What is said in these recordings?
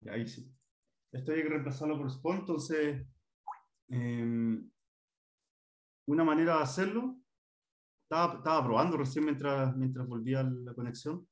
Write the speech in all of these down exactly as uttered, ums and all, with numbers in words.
Y ahí sí. Esto hay que reemplazarlo por spawn, entonces eh, una manera de hacerlo, estaba, estaba probando recién mientras, mientras volvía la conexión,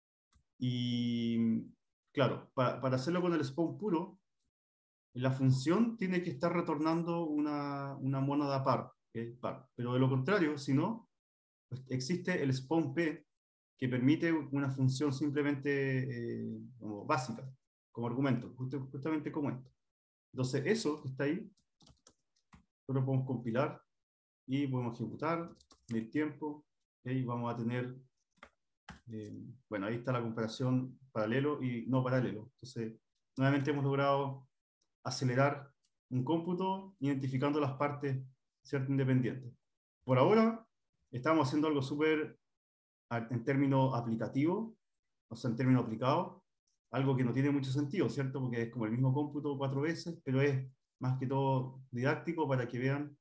y claro, para, para hacerlo con el spawn puro, la función tiene que estar retornando una, una mónada par, que es par. Pero de lo contrario, si no, pues existe el spawn p, que permite una función simplemente eh, como básica, como argumento, justo- justamente como esto. Entonces, eso que está ahí, nosotros podemos compilar y podemos ejecutar, medir tiempo, y vamos a tener, eh, bueno, ahí está la comparación paralelo y no paralelo. Entonces, nuevamente hemos logrado acelerar un cómputo identificando las partes, ¿cierto?, independientes. Por ahora, estamos haciendo algo súper en términos aplicativos, o sea, en términos aplicados, algo que no tiene mucho sentido, ¿cierto? Porque es como el mismo cómputo cuatro veces, pero es más que todo didáctico para que vean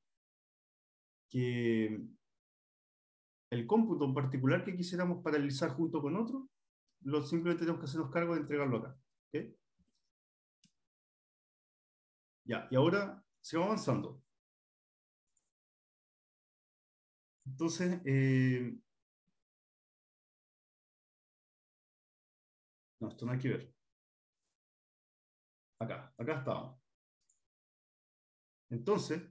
que el cómputo en particular que quisiéramos paralelizar junto con otro, lo simplemente tenemos que hacernos cargo de entregarlo acá. ¿Okay? Ya, y ahora sigamos avanzando. Entonces, eh, no, esto no hay que ver. Acá, acá estaba. Entonces,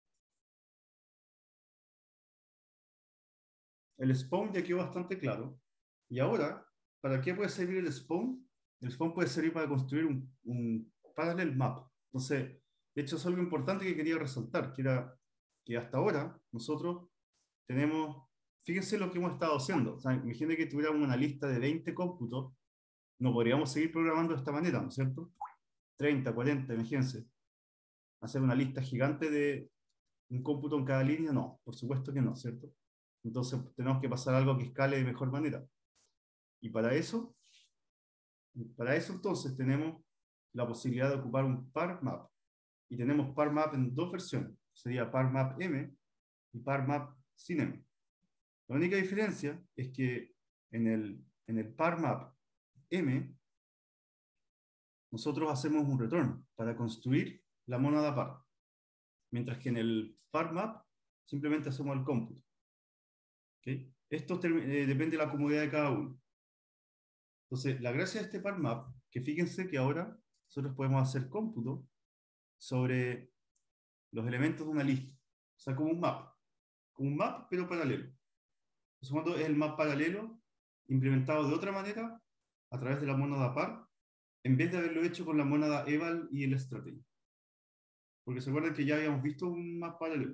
el spawn ya quedó bastante claro. Y ahora, ¿para qué puede servir el spawn? El spawn puede servir para construir un, un parallel map. Entonces, de hecho, es algo importante que quería resaltar, que era que hasta ahora nosotros tenemos, fíjense lo que hemos estado haciendo. O sea, imagínense que tuviéramos una lista de veinte cómputos, no podríamos seguir programando de esta manera, ¿no es cierto? treinta, cuarenta, imagínense. Hacer una lista gigante de un cómputo en cada línea, no, por supuesto que no, ¿cierto? Entonces tenemos que pasar a algo que escale de mejor manera. Y para eso, para eso entonces tenemos la posibilidad de ocupar un parmap. Y tenemos parmap en dos versiones. Sería parmap M y parmap sin M. La única diferencia es que en el, en el parmap M nosotros hacemos un return para construir la mónada par. Mientras que en el parmap simplemente hacemos el cómputo. ¿Okay? Esto eh, depende de la comodidad de cada uno. Entonces, la gracia de este parmap, que fíjense que ahora nosotros podemos hacer cómputo sobre los elementos de una lista. O sea, como un map. Como un map, pero paralelo. Por supuesto, es el map paralelo implementado de otra manera a través de la mónada par, en vez de haberlo hecho con la mónada eval y el strategy. Porque se acuerdan que ya habíamos visto un map paralelo.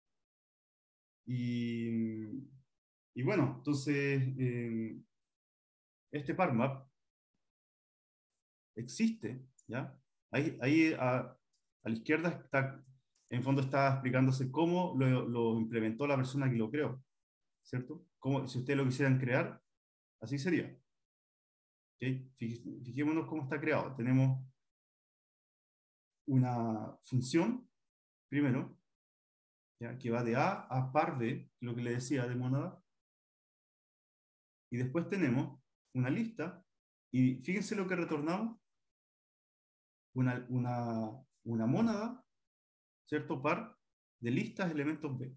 Y, y bueno, entonces, eh, este parmap existe, ¿ya? Ahí, ahí a, a la izquierda está, en fondo está explicándose cómo lo, lo implementó la persona que lo creó, ¿cierto? Como, si ustedes lo quisieran crear, así sería. ¿Okay? Fijémonos cómo está creado. Tenemos una función, primero, ¿ya? Que va de A a par de, lo que le decía, de monada, y después tenemos una lista, y fíjense lo que retornamos, una, una, una mónada, ¿cierto? Par de listas elementos B.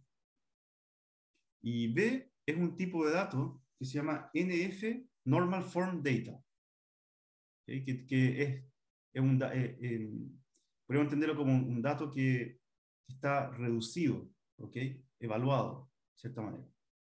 Y B es un tipo de dato que se llama N F Normal Form Data, ¿okay? que, que es, es un, eh, eh, podemos entenderlo como un, un dato que está reducido, ¿okay? Evaluado, de cierta manera.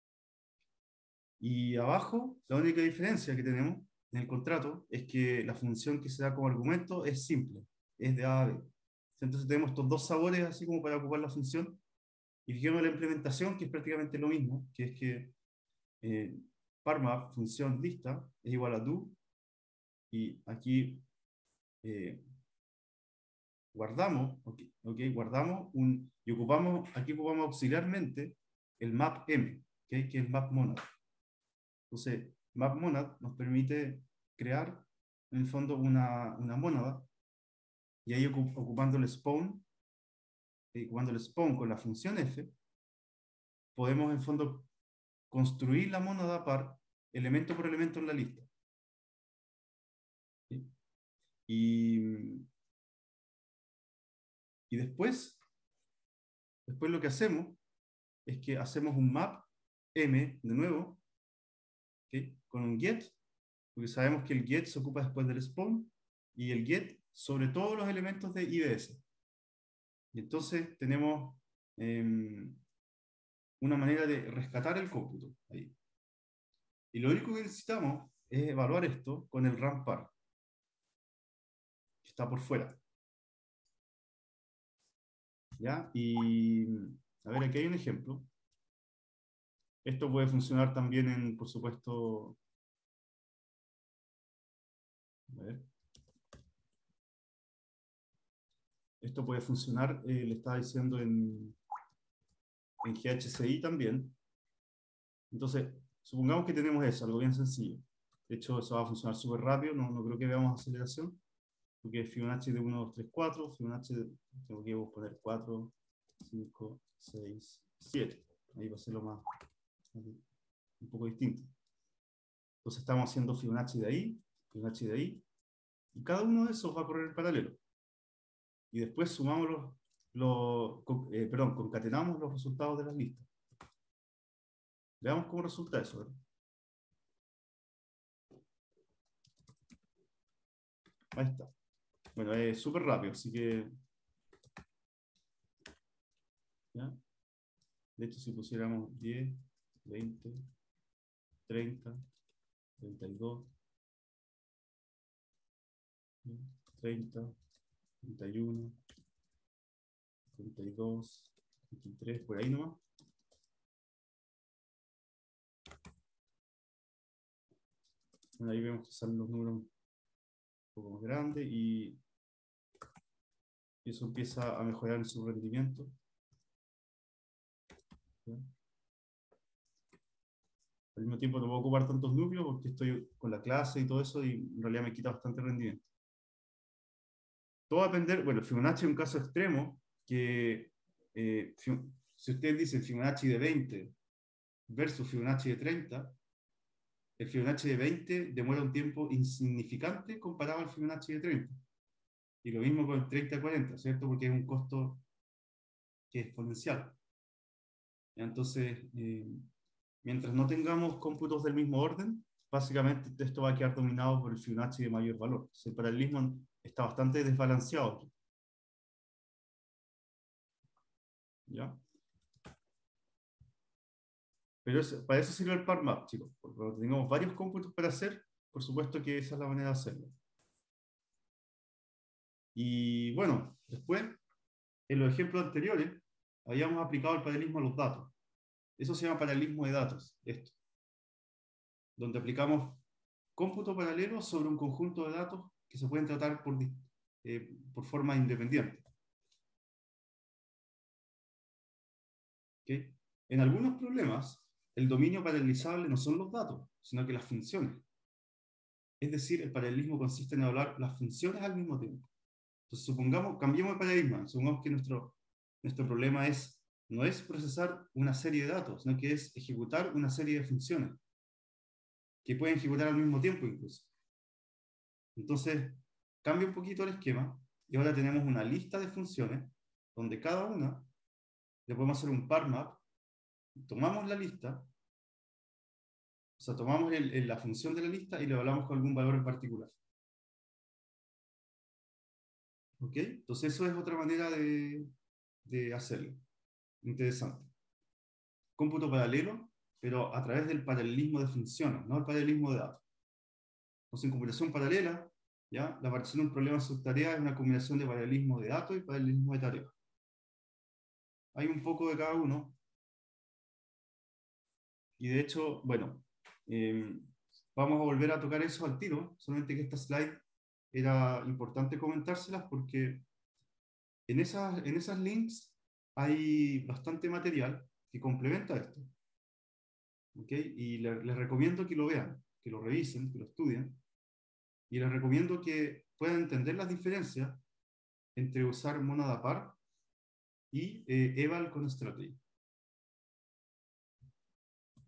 Y abajo, la única diferencia que tenemos en el contrato es que la función que se da como argumento es simple, es de A a B. Entonces tenemos estos dos sabores así como para ocupar la función. Y fijemos la implementación, que es prácticamente lo mismo, que es que eh, parmap, función lista, es igual a do, y aquí eh, guardamos, okay, okay, guardamos un, y ocupamos, aquí ocupamos auxiliarmente el map m, okay, que es el map monad. Entonces, map monad nos permite crear en el fondo una, una mónada, y ahí ocupando el spawn, eh, ocupando el spawn con la función f, podemos en fondo construir la mónada par elemento por elemento en la lista. ¿Sí? Y, y después, después lo que hacemos es que hacemos un map M de nuevo, ¿okay? Con un get, porque sabemos que el get se ocupa después del spawn, y el get sobre todos los elementos de I D S. Y entonces tenemos eh, una manera de rescatar el cómputo ahí. Y lo único que necesitamos es evaluar esto con el rampar, que está por fuera. ¿Ya? Y a ver, aquí hay un ejemplo. Esto puede funcionar también en, por supuesto, a ver. Esto puede funcionar, eh, le estaba diciendo en, en G H C I también. Entonces, supongamos que tenemos eso, algo bien sencillo. De hecho, eso va a funcionar súper rápido, no, no creo que veamos aceleración, porque es Fibonacci de uno, dos, tres, cuatro, Fibonacci, de, tengo que poner cuatro, cinco, seis, siete. Ahí va a ser lo más, un poco distinto. Entonces estamos haciendo Fibonacci de ahí, Fibonacci de ahí, y cada uno de esos va a correr en paralelo. Y después sumamos los, los eh, perdón, concatenamos los resultados de las listas. Veamos cómo resulta eso. ¿Verdad? Ahí está. Bueno, es súper rápido, así que... ¿ya? De hecho, si pusiéramos diez, veinte, treinta, treinta y dos, treinta, treinta y uno, treinta y dos, veintitrés, por ahí nomás. Bueno, ahí vemos que salen los números un poco más grandes y eso empieza a mejorar en su rendimiento. ¿Ya? Al mismo tiempo no puedo ocupar tantos núcleos porque estoy con la clase y todo eso y en realidad me quita bastante rendimiento. Todo va a depender, bueno, Fibonacci es un caso extremo que eh, si ustedes dicen Fibonacci de veinte versus Fibonacci de treinta, el Fibonacci de veinte demora un tiempo insignificante comparado al Fibonacci de treinta. Y lo mismo con el treinta a cuarenta, ¿cierto? Porque es un costo que es exponencial. Entonces, eh, mientras no tengamos cómputos del mismo orden, básicamente esto va a quedar dominado por el Fibonacci de mayor valor. Entonces, el paralelismo está bastante desbalanceado aquí. ¿Ya? Pero eso, para eso sirve el ParMap, chicos. Porque cuando tengamos varios cómputos para hacer, por supuesto que esa es la manera de hacerlo. Y bueno, después, en los ejemplos anteriores, habíamos aplicado el paralelismo a los datos. Eso se llama paralelismo de datos, esto. Donde aplicamos cómputo paralelo sobre un conjunto de datos que se pueden tratar por, eh, por forma independiente. ¿Okay? En algunos problemas, el dominio paralelizable no son los datos, sino que las funciones. Es decir, el paralelismo consiste en hablar las funciones al mismo tiempo. Entonces, supongamos, cambiemos de paradigma, supongamos que nuestro, nuestro problema es, no es procesar una serie de datos, sino que es ejecutar una serie de funciones que pueden ejecutar al mismo tiempo incluso. Entonces, cambia un poquito el esquema y ahora tenemos una lista de funciones donde cada una le podemos hacer un parmap, tomamos la lista, o sea, tomamos el, el, la función de la lista y le hablamos con algún valor en particular. ¿Ok? Entonces eso es otra manera de, de hacerlo. Interesante. Cómputo paralelo, pero a través del paralelismo de funciones, no el paralelismo de datos. Entonces, en computación paralela, ¿ya? La partición de un problema subtarea es una combinación de paralelismo de datos y paralelismo de tareas. Hay un poco de cada uno. Y de hecho, bueno, eh, vamos a volver a tocar eso al tiro, solamente que esta slide era importante comentárselas porque en esas, en esas links hay bastante material que complementa esto. ¿Okay? Y les, les recomiendo que lo vean, que lo revisen, que lo estudien. Y les recomiendo que puedan entender las diferencias entre usar monada par y eh, eval con strategy.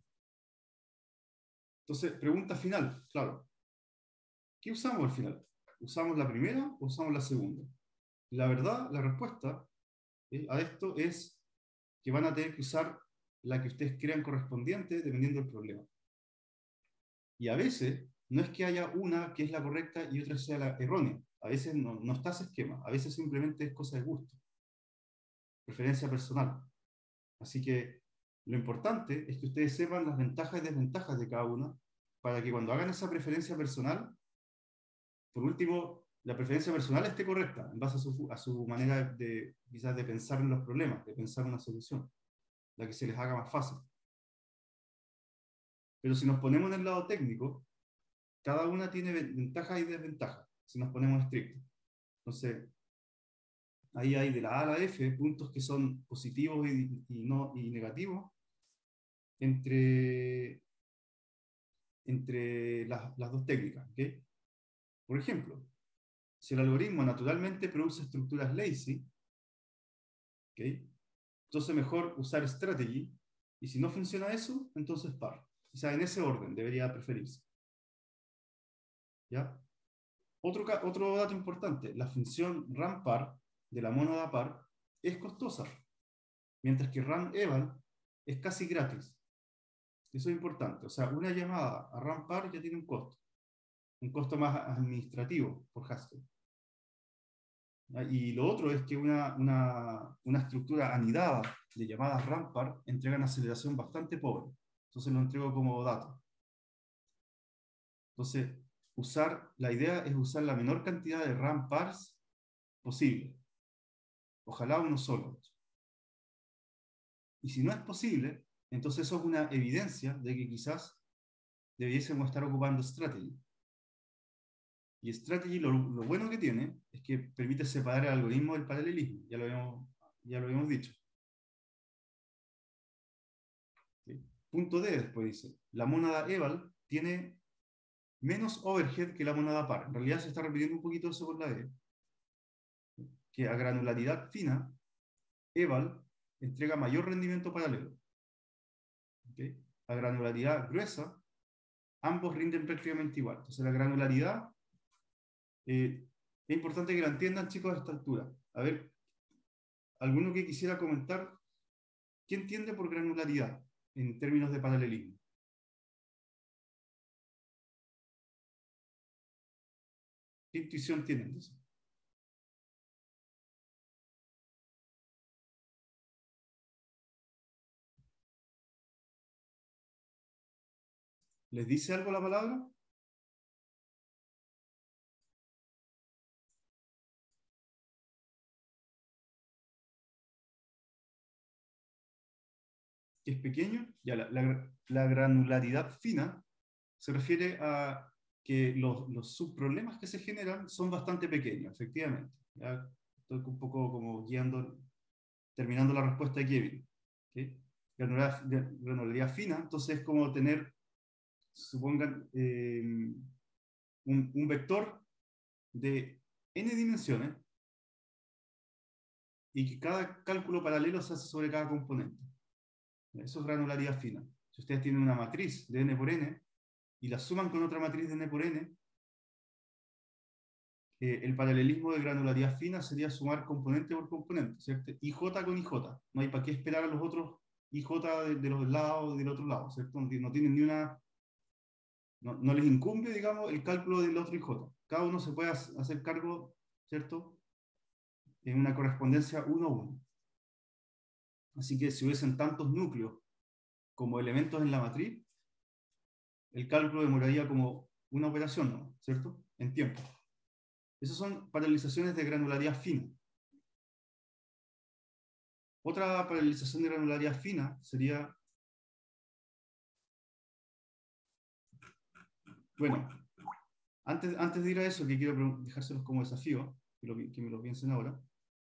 Entonces, pregunta final, claro. ¿Qué usamos al final? ¿Usamos la primera o usamos la segunda? La verdad, la respuesta ¿eh? a esto es que van a tener que usar la que ustedes crean correspondiente dependiendo del problema. Y a veces no es que haya una que es la correcta y otra sea la errónea. A veces no, no está ese esquema. A veces simplemente es cosa de gusto, preferencia personal. Así que lo importante es que ustedes sepan las ventajas y desventajas de cada una para que cuando hagan esa preferencia personal, por último, la preferencia personal esté correcta en base a su, a su manera de, quizás, de pensar en los problemas, de pensar en una solución, la que se les haga más fácil. Pero si nos ponemos en el lado técnico, cada una tiene ventajas y desventajas, si nos ponemos estrictos. Entonces, ahí hay de la A a la F puntos que son positivos y, y, no, y negativos entre, entre las, las dos técnicas. ¿Okay? Por ejemplo, si el algoritmo naturalmente produce estructuras lazy, ¿okay? Entonces mejor usar strategy, y si no funciona eso, entonces par. O sea, en ese orden debería preferirse. ¿Ya? Otro, otro dato importante, la función runPar de la mónada par es costosa, mientras que runEval es casi gratis. Eso es importante. O sea, una llamada a runPar ya tiene un costo, un costo más administrativo por Haskell. Y lo otro es que una, una, una estructura anidada de llamadas runPar entrega una aceleración bastante pobre. Entonces lo entrego como dato. Entonces, usar, la idea es usar la menor cantidad de runPars posible. Ojalá uno solo. Y si no es posible, entonces eso es una evidencia de que quizás debiésemos estar ocupando strategy. Y strategy lo, lo bueno que tiene es que permite separar el algoritmo del paralelismo. Ya lo habíamos, ya lo habíamos dicho. ¿Sí? Punto D después dice, la mónada eval tiene menos overhead que la mónada par. En realidad se está repitiendo un poquito eso por la D. Que a granularidad fina, eval entrega mayor rendimiento paralelo. ¿Okay? A granularidad gruesa, ambos rinden prácticamente igual. Entonces la granularidad, eh, es importante que la entiendan, chicos, a esta altura. A ver, ¿alguno que quisiera comentar qué entiende por granularidad en términos de paralelismo? ¿Qué intuición tienen de eso? ¿Les dice algo la palabra? Que es pequeño. Ya, la, la, la granularidad fina se refiere a que los, los subproblemas que se generan son bastante pequeños, efectivamente. Ya estoy un poco como guiando, terminando la respuesta de Kevin. ¿Okay? Granularidad, granularidad fina, entonces es como tener, supongan, eh, un, un vector de n dimensiones y que cada cálculo paralelo se hace sobre cada componente. Eso es granularidad fina. Si ustedes tienen una matriz de n por n y la suman con otra matriz de n por n, eh, el paralelismo de granularidad fina sería sumar componente por componente, ¿cierto? I J con I J. No hay para qué esperar a los otros I J de, de los lados del otro lado, ¿cierto? No, no tienen ni una... No, no les incumbe, digamos, el cálculo del otro I J. Cada uno se puede hacer cargo, ¿cierto? En una correspondencia uno a uno. Así que si hubiesen tantos núcleos como elementos en la matriz, el cálculo demoraría como una operación, ¿no? ¿Cierto? En tiempo. Esas son paralelizaciones de granularidad fina. Otra paralelización de granularidad fina sería, bueno, antes, antes de ir a eso, que quiero dejárselos como desafío, que, lo, que me lo piensen ahora.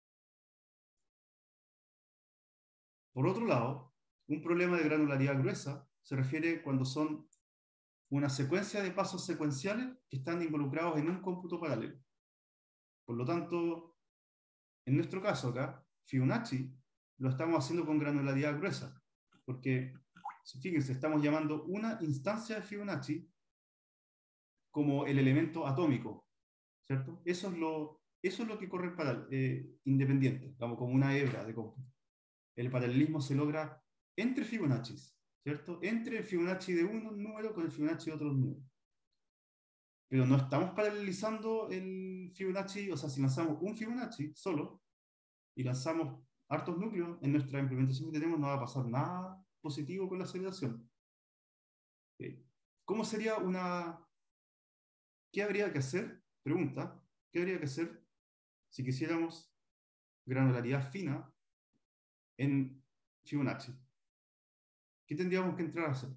Por otro lado, un problema de granularidad gruesa se refiere cuando son una secuencia de pasos secuenciales que están involucrados en un cómputo paralelo. Por lo tanto, en nuestro caso acá, Fibonacci lo estamos haciendo con granularidad gruesa, porque, fíjense, estamos llamando una instancia de Fibonacci como el elemento atómico, ¿cierto? Eso es lo, eso es lo que corre para eh, independiente, digamos, como una hebra de cómputo. El paralelismo se logra entre Fibonacci, ¿cierto? Entre el Fibonacci de un número con el Fibonacci de otro número. Pero no estamos paralelizando el Fibonacci, o sea, si lanzamos un Fibonacci solo y lanzamos hartos núcleos, en nuestra implementación que tenemos no va a pasar nada positivo con la aceleración. Okay. ¿Cómo sería una... ¿Qué habría que hacer? Pregunta. ¿Qué habría que hacer si quisiéramos granularidad fina en Fibonacci? ¿Qué tendríamos que entrar a hacer?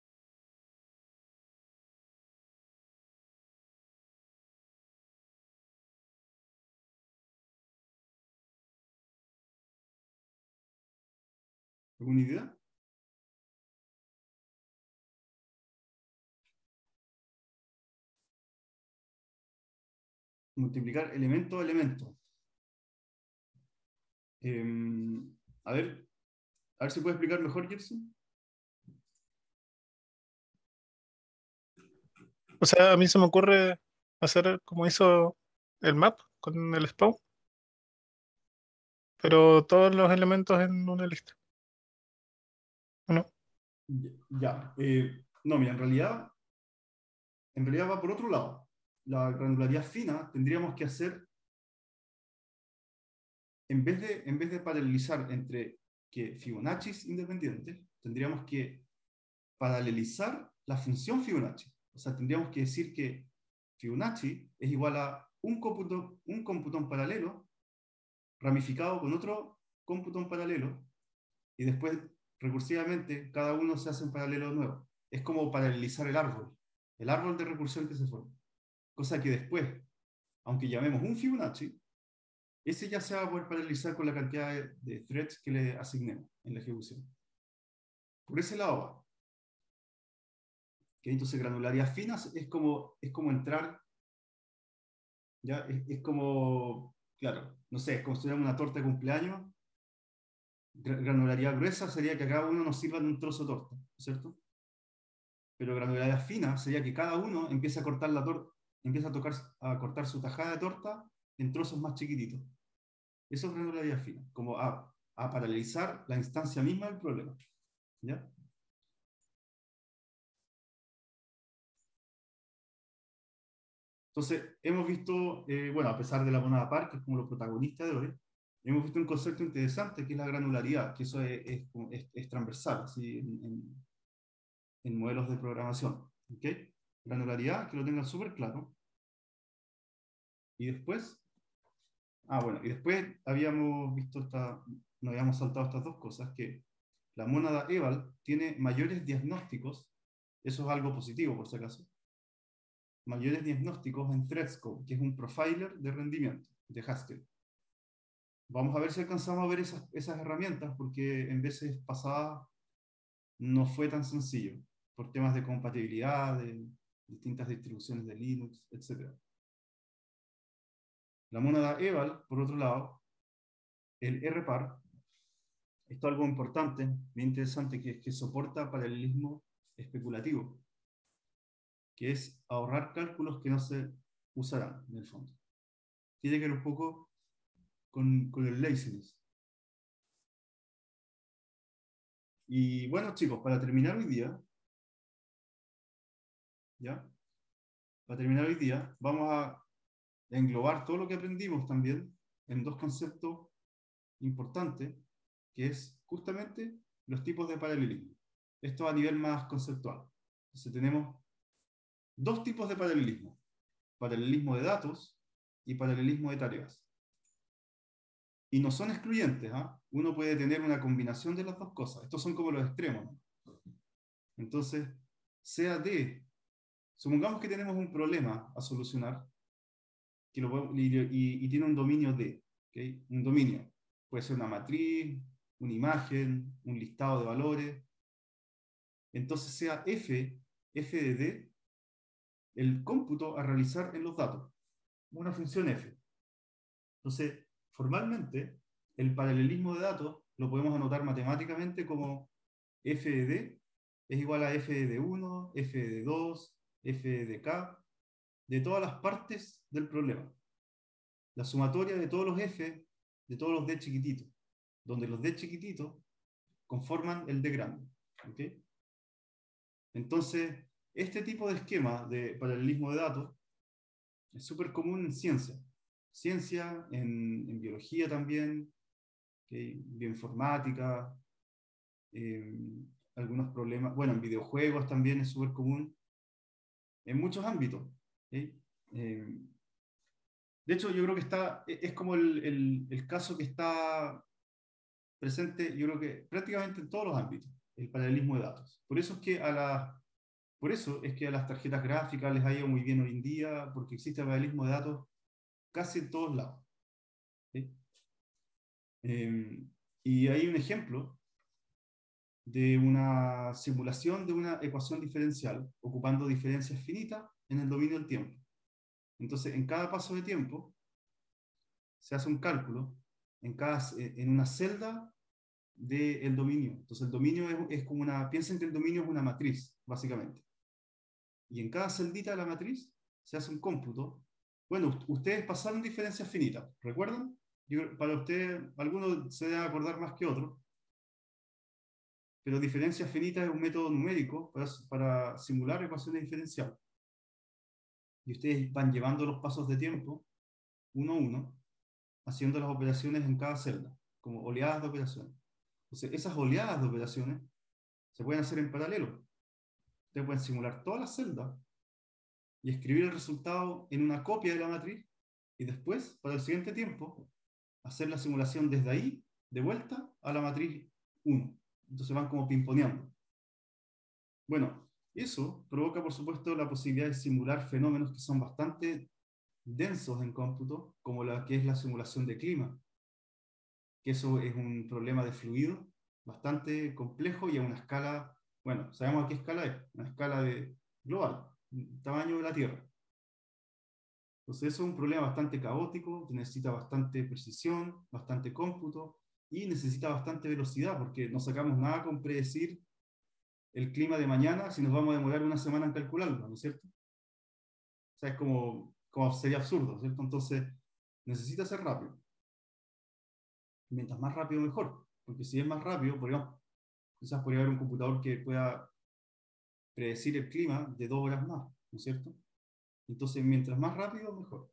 ¿Alguna idea? Multiplicar elemento a elemento. Eh, a ver, a ver si puede explicar mejor, Gerson. O sea, a mí se me ocurre hacer como hizo el map con el spawn, pero todos los elementos en una lista. ¿O no? Ya. Eh, no, mira, en realidad, en realidad va por otro lado. La granularidad fina tendríamos que hacer, en vez de, en vez de paralelizar entre que Fibonacci independientes, tendríamos que paralelizar la función Fibonacci. O sea, tendríamos que decir que Fibonacci es igual a un cómputo, un cómputón paralelo ramificado con otro cómputón paralelo y después recursivamente cada uno se hace en paralelo nuevo. Es como paralelizar el árbol, el árbol de recursión que se forma. Cosa que después, aunque llamemos un Fibonacci, ese ya se va a poder paralelizar con la cantidad de, de threads que le asignemos en la ejecución. Por ese lado va. ¿Okay? Entonces, granularidad fina es como, es como entrar, ¿ya? Es, es como, claro, no sé, es como si tuviéramos una torta de cumpleaños. Granularidad gruesa sería que a cada uno nos sirva de un trozo de torta, ¿cierto? Pero granularidad fina sería que cada uno empieza a cortar la torta, empieza a, tocar, a cortar su tajada de torta en trozos más chiquititos. Eso es granularidad fina, como a, a paralelizar la instancia misma del problema. ¿Ya? Entonces, hemos visto, eh, bueno, a pesar de la monada par, que es como los protagonistas de hoy, hemos visto un concepto interesante que es la granularidad, que eso es, es, es, es transversal, ¿sí? en, en, en modelos de programación. ¿Okay? Granularidad, que lo tengan súper claro. Y después, ah, bueno, y después habíamos visto esta, nos habíamos saltado estas dos cosas, que la mónada eval tiene mayores diagnósticos, eso es algo positivo por si acaso, mayores diagnósticos en ThreadScope, que es un profiler de rendimiento de Haskell. Vamos a ver si alcanzamos a ver esas, esas herramientas, porque en veces pasadas no fue tan sencillo, por temas de compatibilidad, de distintas distribuciones de Linux, etcétera. La mónada eval, por otro lado, el rpar, esto es algo importante, bien interesante, que es que soporta paralelismo especulativo, que es ahorrar cálculos que no se usarán en el fondo. Tiene que ver un poco con, con el laziness. Y bueno, chicos, para terminar hoy día, ¿ya? Para terminar hoy día, vamos a englobar todo lo que aprendimos también en dos conceptos importantes, que es justamente los tipos de paralelismo. Esto a nivel más conceptual. Entonces tenemos dos tipos de paralelismo: paralelismo de datos y paralelismo de tareas. Y no son excluyentes, ¿eh? Uno puede tener una combinación de las dos cosas. Estos son como los extremos, ¿no? Entonces, sea de, supongamos que tenemos un problema a solucionar que lo podemos, y, y, y tiene un dominio de, ¿okay? Un dominio. Puede ser una matriz, una imagen, un listado de valores. Entonces sea f, f de d, el cómputo a realizar en los datos. Una función f. Entonces, formalmente, el paralelismo de datos lo podemos anotar matemáticamente como f de d es igual a f de uno, f de dos, f de k, de todas las partes del problema. La sumatoria de todos los f de todos los d chiquititos, donde los d chiquititos conforman el d grande. ¿Okay? Entonces, este tipo de esquema de paralelismo de datos es súper común en ciencia. Ciencia, en, en biología también, ¿okay? Bioinformática, eh, algunos problemas, bueno, en videojuegos también es súper común, en muchos ámbitos. ¿Okay? Eh, de hecho, yo creo que está, es como el, el, el caso que está presente, yo creo que prácticamente en todos los ámbitos, el paralelismo de datos. Por eso es que a las, por eso es que a las tarjetas gráficas les ha ido muy bien hoy en día, porque existe el paralelismo de datos casi en todos lados. ¿Sí? Eh, y hay un ejemplo de una simulación de una ecuación diferencial ocupando diferencias finitas en el dominio del tiempo. Entonces, en cada paso de tiempo se hace un cálculo en, cada, en una celda del dominio. Entonces, el dominio es, es como una, piensen que el dominio es una matriz, básicamente. Y en cada celdita de la matriz se hace un cómputo. Bueno, ustedes pasaron diferencias finitas, ¿recuerdan? Yo, para ustedes, algunos se deben acordar más que otros, pero diferencia finita es un método numérico para, para simular ecuaciones diferenciales. Y ustedes van llevando los pasos de tiempo, uno a uno, haciendo las operaciones en cada celda, como oleadas de operaciones. Entonces, esas oleadas de operaciones se pueden hacer en paralelo. Ustedes pueden simular todas las celdas y escribir el resultado en una copia de la matriz, y después, para el siguiente tiempo, hacer la simulación desde ahí, de vuelta, a la matriz uno. Entonces van como pimponeando. Bueno, eso provoca, por supuesto, la posibilidad de simular fenómenos que son bastante densos en cómputo, como la que es la simulación de clima, que eso es un problema de fluido bastante complejo y a una escala, bueno, sabemos a qué escala es, una escala de global, tamaño de la Tierra. Entonces eso es un problema bastante caótico, que necesita bastante precisión, bastante cómputo y necesita bastante velocidad, porque no sacamos nada con predecir el clima de mañana si nos vamos a demorar una semana en calcularlo, ¿no es cierto? O sea, es como, como sería absurdo, ¿cierto? Entonces necesita ser rápido. Mientras más rápido mejor, porque si es más rápido, podríamos, quizás podría haber un computador que pueda predecir el clima de dos horas más, ¿no es cierto? Entonces, mientras más rápido, mejor.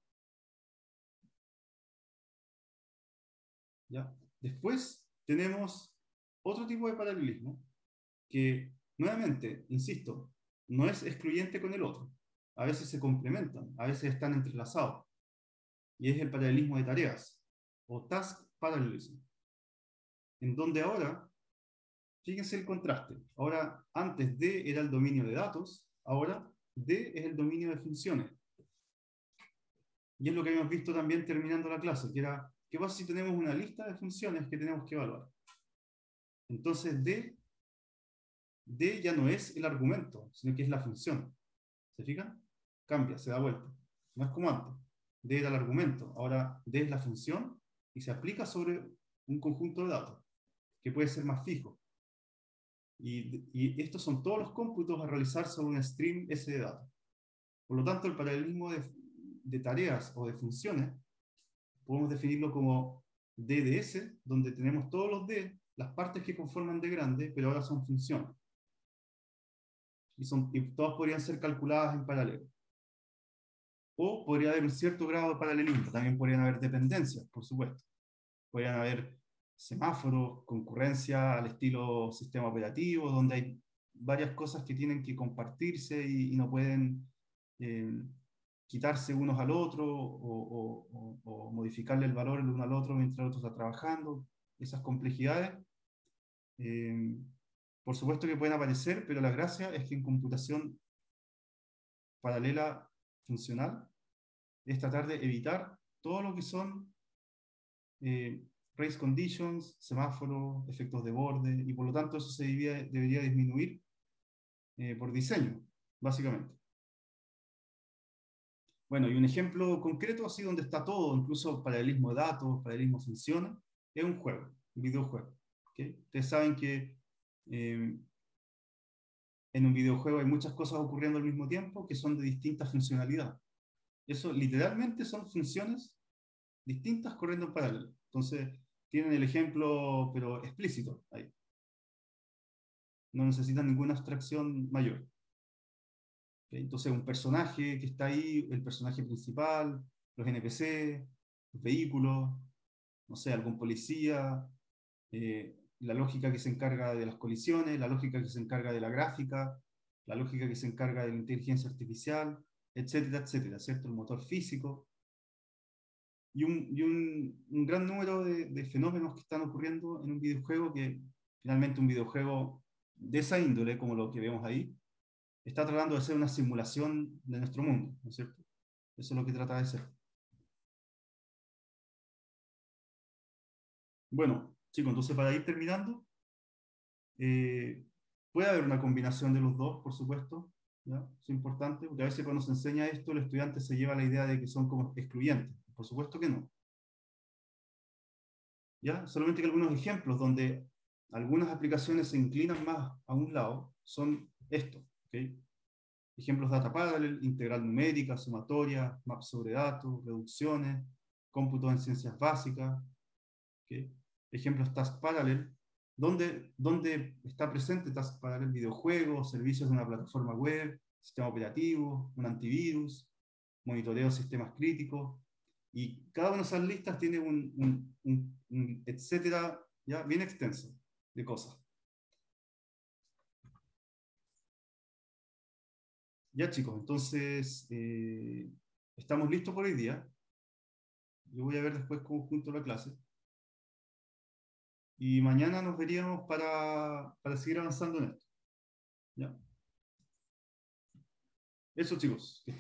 ¿Ya? Después tenemos otro tipo de paralelismo que, nuevamente, insisto, no es excluyente con el otro. A veces se complementan, a veces están entrelazados. Y es el paralelismo de tareas, o task parallelism, en donde ahora, fíjense el contraste. Ahora, antes D era el dominio de datos, ahora D es el dominio de funciones. Y es lo que habíamos visto también terminando la clase, que era, ¿qué pasa si tenemos una lista de funciones que tenemos que evaluar? Entonces D, D ya no es el argumento, sino que es la función. ¿Se fijan? Cambia, se da vuelta. No es como antes. D era el argumento, ahora D es la función y se aplica sobre un conjunto de datos que puede ser más fijo. Y, y estos son todos los cómputos a realizar sobre un stream S de datos. Por lo tanto, el paralelismo de, de tareas o de funciones podemos definirlo como D de S, donde tenemos todos los D, las partes que conforman D grande, pero ahora son funciones. Y, son, y todas podrían ser calculadas en paralelo. O podría haber un cierto grado de paralelismo. También podrían haber dependencias, por supuesto. Podrían haber semáforos, concurrencia al estilo sistema operativo, donde hay varias cosas que tienen que compartirse y, y no pueden eh, quitarse unos al otro o, o, o, modificarle el valor el uno al otro mientras el otro está trabajando. Esas complejidades, eh, por supuesto que pueden aparecer, pero la gracia es que en computación paralela funcional es tratar de evitar todo lo que son eh, race conditions, semáforos, efectos de borde, y por lo tanto eso se debía, debería disminuir eh, por diseño, básicamente. Bueno, y un ejemplo concreto así donde está todo, incluso paralelismo de datos, paralelismo de funciones, es un juego, un videojuego. ¿Okay? Ustedes saben que eh, en un videojuego hay muchas cosas ocurriendo al mismo tiempo que son de distinta funcionalidad. Eso literalmente son funciones distintas corriendo en paralelo. Entonces, tienen el ejemplo, pero explícito ahí. No necesitan ninguna abstracción mayor. ¿Ok? Entonces, un personaje que está ahí, el personaje principal, los N P C, los vehículos, no sé, algún policía, eh, la lógica que se encarga de las colisiones, la lógica que se encarga de la gráfica, la lógica que se encarga de la inteligencia artificial, etcétera, etcétera, ¿cierto? El motor físico y un, y un, un gran número de, de fenómenos que están ocurriendo en un videojuego que finalmente un videojuego de esa índole, como lo que vemos ahí, está tratando de ser una simulación de nuestro mundo, ¿no es cierto? Eso es lo que trata de ser. Bueno, chicos, entonces para ir terminando, eh, puede haber una combinación de los dos, por supuesto, ¿ya? Es importante, porque a veces cuando se enseña esto, el estudiante se lleva la idea de que son como excluyentes. Por supuesto que no. ¿Ya? Solamente que algunos ejemplos donde algunas aplicaciones se inclinan más a un lado son estos. ¿Ok? Ejemplos data parallel, integral numérica, sumatoria, maps sobre datos, reducciones, cómputo en ciencias básicas. ¿Ok? Ejemplos task parallel, donde, donde está presente task parallel, videojuegos, servicios de una plataforma web, sistema operativo, un antivirus, monitoreo de sistemas críticos, y cada una de esas listas tiene un, un, un, un etcétera, ya bien extenso de cosas. Ya chicos, entonces eh, estamos listos por hoy día. Yo voy a ver después cómo junto la clase. Y mañana nos veríamos para, para seguir avanzando en esto. ¿Ya? Eso chicos.